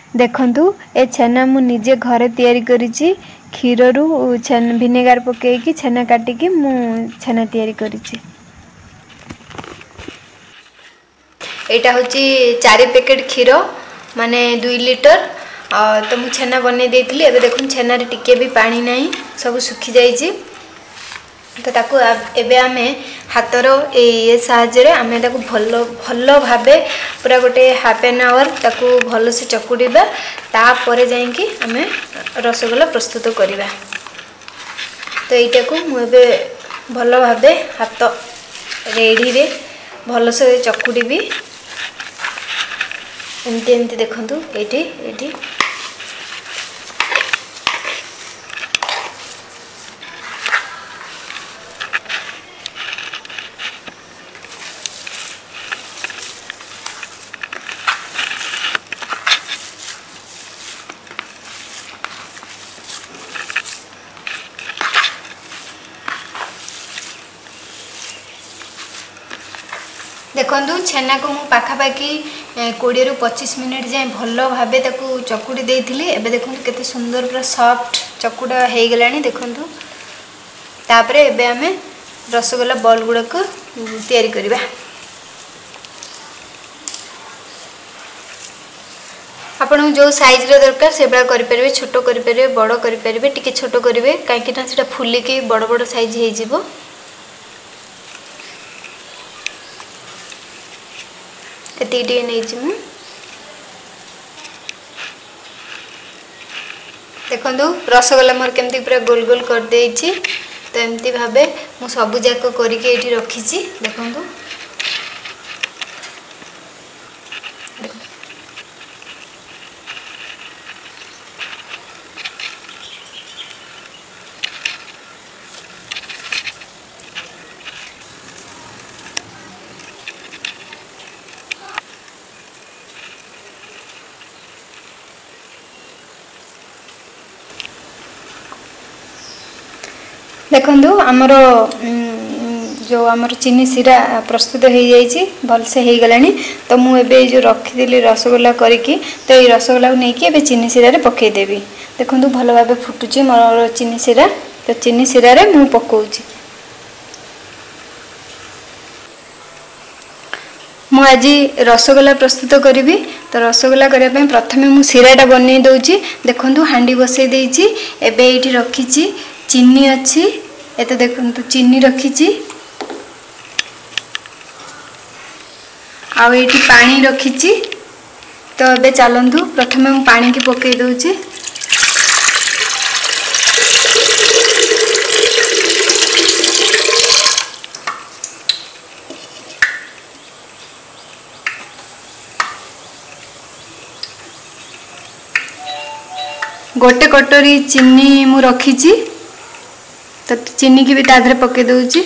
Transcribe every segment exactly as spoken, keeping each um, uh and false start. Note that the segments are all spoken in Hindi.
देखंतु ए छेना मु निजे घरे तैयारी करिछि क्षीर रु छेना विनेगार पकेकी छेना काटिकी मु छेना तैयारी करिछि। एटा होची चार पैकेट क्षीर माने दुई लिटर तो मु छेना बने देइथिली। एबे देखुन छेना रे टिके भी पानी नाही सब सुखी जाइछि। तो ताकू एबे आमे हाथर ए साहाय्य रे आमे ताकू भलो भलो भाबे पूरा गोटे हाफ एन आवर ताकू भलो से चकुड़ीबा तापरे जाइकी आमे रसगोल्ला प्रस्तुत करिबा। तो एटा को मु एबे भलो भाबे हाथ रेडी रे भलो से चकुड़ीबी। एमती एमती देखंतु एठी एठी देखंतु छेना को मु पाखापाखी कोड़े रु पच्चीस मिनिट जाए भलो भाबे ताकू चकुड़ी देइथिली। एबे देखंतु केते सुंदर पूरा सॉफ्ट चकुड़ा हे गलानी। देखंतु तापरे एबे हमें रसगोल्ला बॉल गुडा को तैयारी करिबा। आपन जो साइज रे दरकार सेबा करि परबे, छोटो करि परबे, बड़ो करि परबे, टिके छोटो करिवे काहे कि ना सेटा फुली के बड़ बड़ साइज हे जिवो। एतीटे नै जिमु देखंतु रसगोल्ला मोर केमती पूरा गोल गोल कर देइछि। तो एमती भाबे मु सब जाक करिके एठी रखिछि। देखंतु देखंतु आमर जो आमर चीनी सिरा प्रस्तुत हो जाइए भल से हो गलानी। तो मु एबे जो रखीदी रसगोल्ला करिकी तो ये रसगोल्ला नहीं कि एबे चीनी सिरा रे पकेदेवी। देखंतु भल भाबे फुटुची मोर चीनी सिरा। तो चीनी सिरा रे मु पकाउची। मु आज रसगोल्ला प्रस्तुत करी। तो रसगोल्ला करने प्रथमे मु सिराटा बनै दउची। देखंतु हांडी बसै देइची। एबे एठी रखीची चीनी अच्छी एत देखंतु चीनी रखीची आउ एठी पानी रखीची। तो एबे चलंतु प्रथमे मु पानी की पकै दउची। गोटे कटोरी चीनी मु रखीची। तो चीनी की भी ताधरे पके दउची।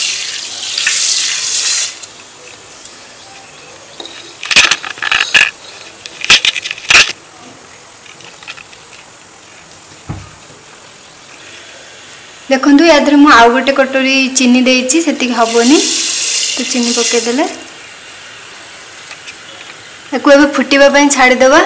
देखंतु यादरे मु आउ गोटे कटोरी चीनी देइची सेति हबोनी। तो चीनी पके देले एको एबे फुटीबा पई छाडी देबा।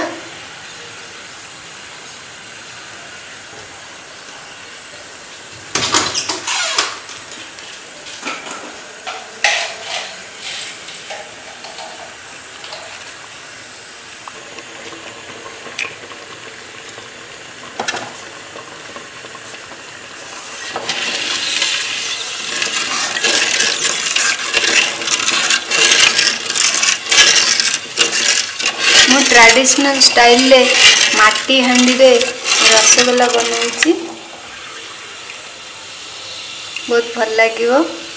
ट्रेडिशनल स्टाइल ले माटी हांडी रे रसगोल्ला बनाउची। बहुत भल लागिवो।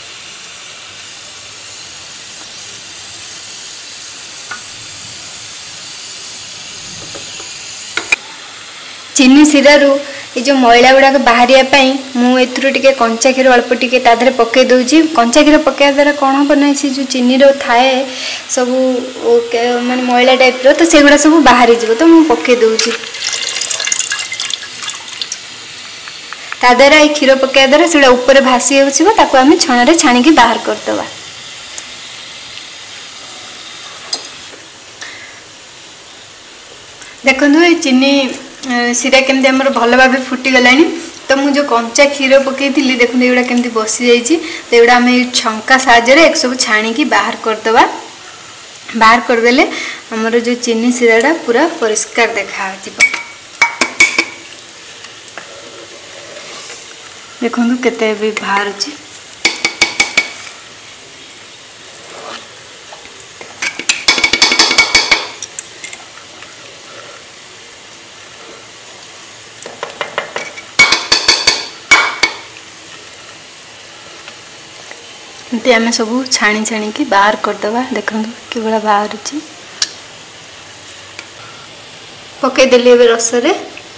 चीनी सिरारू ये जो मैला गुड़ाक बाहरिया पाई मु एथुरु टिके कंचा क्षीर अल्प टिके ताधरे पके दउची। कंचा क्षीर पकेया द्वारा कौन हम ना से जो चीनी रो थाए सब माने मैला टाइप रो तो सेगुड़ा सब बाहरी जीवो। तो मु पके दउची ता द्वारा ये क्षीर पकेया द्वारा सेगुड़ा ऊपर भासी होउछिबो। ताको आमे छणा रे छाणी की बाहर कर दवा। देखो ये चीनी सीरा केमती आमर भल भाव फुटी गलानी। तो मुझे कंचा क्षीर पकई देखो ये केमती बसी जाइए। तो ये आम छंका साहाय्य एक सब छाणिकी बाहर करदे। बाहर करदेले आमर जो चीनी सीराटा पूरा परिष्कार देखा। देखो केते भी बाहर अच्छी। एमती आम सब छाणी छाणी की बाहर करदे। देखो कि भाया बाहर अच्छी पकईदेली ए रस रे।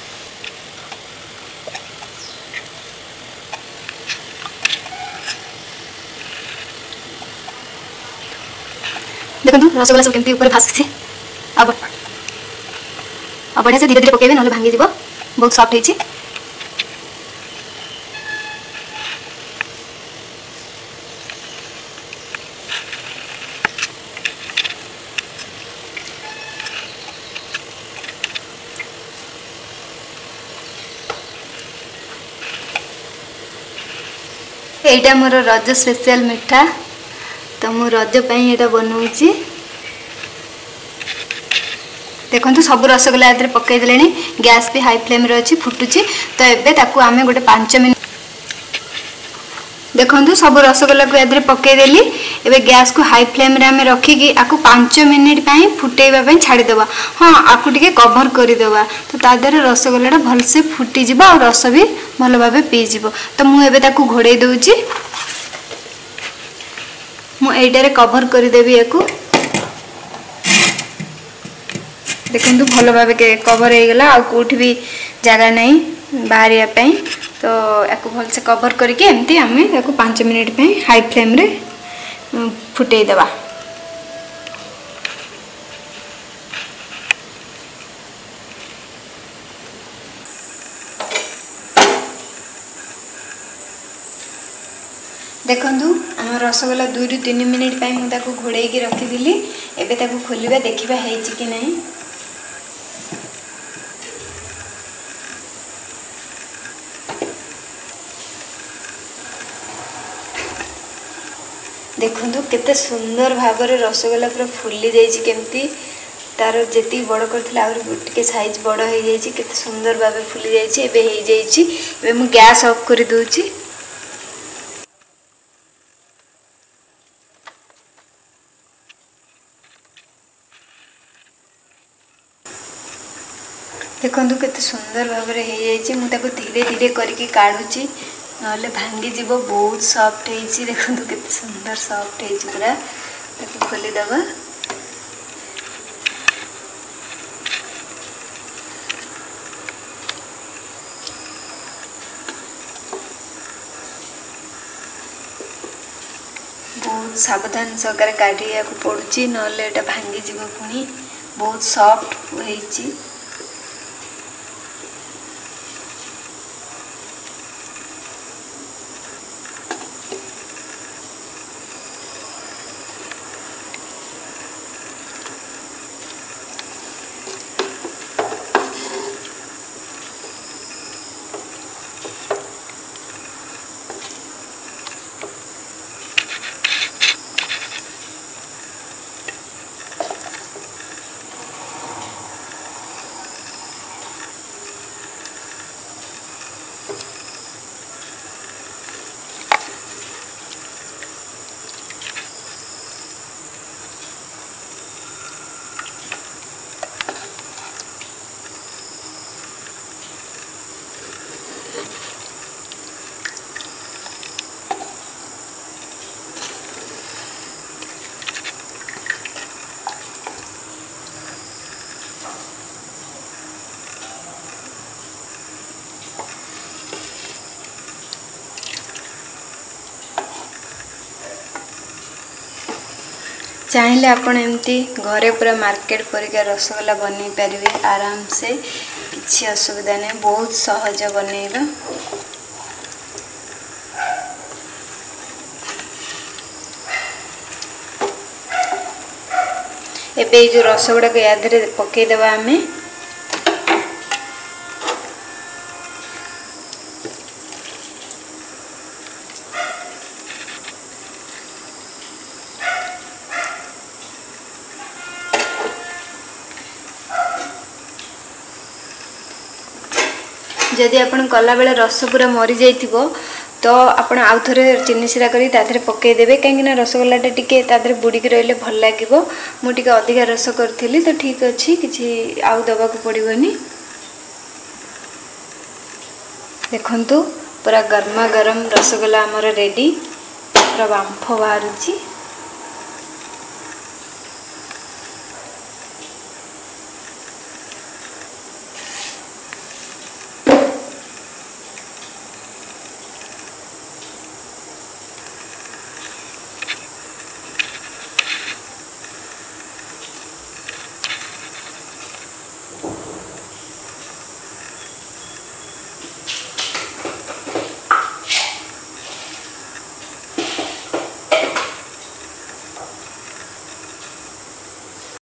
देखो रसगोला सब केमती ऊपर भासी। अब अब बढ़िया से धीरे धीरे पकेबे नले भांगी जीवो। बहुत सॉफ्ट होइछि। एटा मोर रज स्पेशल मिठा। तो मु रज पई एटा बनौछि। देखो सब रसगोला ए पकई देले। गैस भी हाई फ्लेम रे अछि फुटुछि। तो एबे ताकू आमे गोटे पाँच मिनट देखो सब रसगोला को ए पकईदेली। एबे गैस को हाई फ्लेम रे आमे रखिकी आकु पाँच मिनिट पई फुटेबा पई छाड़ी देबा। हाँ आकु टिके कवर कर देबा। तो ता देहरे रसगोलाटा भल से फुटी जिवो और रस भी भल भाबे पी जिवो। तो मु एबे ताकु घोड़े दउछि। मु एटारे कवर कर देबी याकू। देखो भल भाव कवर हो गला। आ कोठी भी जगह नहीं बाहरिया पई। तो याकू भल से कवर करके एमती आमे याकू पाँच मिनिट पे हाई फ्लेम रे फुटे देबा। देखु आम रसगोला दुई रु तीन मिनिट पे मुझे घोड़े रखीदी। एवं खोलिया देखा है कि नहीं। देखु केते सुंदर भाव में रसगोला पूरा फुली जाइए। केमती तार जी बड़ कर साइज बड़ हो जाए। केते सुंदर भाव फुली जाइए। मु गैस ऑफ कर दूची। देखो केते सुंदर भाव में हो जाए। धीरे धीरे करके काढ़ुची नले भांगी जीव। बहुत सॉफ्ट है। देखो केते सुंदर सॉफ्ट है पूरा। देखो खोलीदेवा। बहुत सावधान सहकार काढ़िया पड़ुची नले एटा भांगी जीव। पुणी बहुत सॉफ्ट होइची। चाहिए आपन एमती घरे पूरा मार्केट परिका रसगोला बन पारे आराम से। किसी असुविधा नहीं। बहुत सहज बनैबा। एबे जो रसगोला को याद पकईदेवा आमे जदि आपण कला बेले रस पूरा मरी जाइथिबो तो आपण आउ थरे चिनी सिरा करी ताथरे पकई देबे काहेकि ना रसगोल्लाटा टिके ताथरे बुड़ी के रहले भल लागिबो। मु टिके अधिका रस करथिली तो ठीक अछि किछि आउ दबा को पड़िबोनी। देखंतु पूरा गर्मा गरम रसगोल्ला हमर रेडी पूरा बांफ बाहरुची।